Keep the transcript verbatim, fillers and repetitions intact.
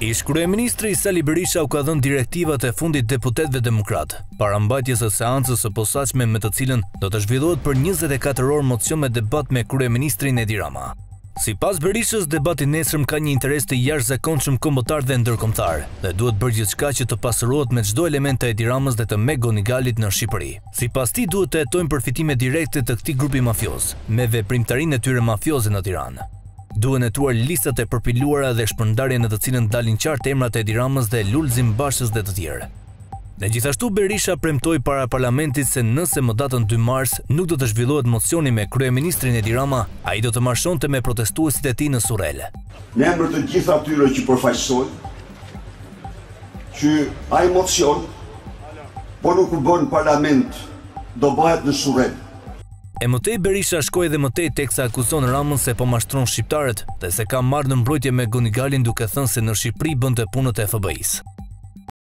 Ish kryeministri Sali Berisha u ka dhënë direktivat e fundit deputetëve demokrat, para mbajtjes së seancës së posaçme me të cilën do të zhvillohet për njëzet e katër orë mocion me debat me kryeministrin Edi Rama. Sipas Berishës, debati nesërm ka një interes të jashtëzakonshëm kombëtar dhe ndërkombëtar dhe duhet bërë gjithçka që të pasurohet me çdo element të Edi Ramës dhe të Meg Gonigalit në Shqipëri. Sipas tij duhet të hetojnë përfitime direkte të këtij grupi mafioz, me veprimtarinë e tyre mafioze në Tiranë. Duhen hetuar listat e përpiluara dhe shpërndarje në të cilën dalin qartë emrat e Edi Ramës dhe Lulzim Bashës dhe të tjerë. Dhe gjithashtu Berisha premtoi para parlamentit se nëse më datën dy mars nuk do të zhvillohet mocioni me kryeministrin Edi Rama, ai do të marshonte me protestuesit e tij në Surrel. Në emër të gjithë atyre që përfaqësojnë që ai mocion, po nuk u bën parlament, do bëhet në Surrel. E mëtej Berisha shkoi dhe mëtej teksa akuzon Ramën se po mashtron shqiptarët dhe se ka marrë në mbrojtje me Gonigalin duke thënë se në Shqipëri bënte punët e F B I-s.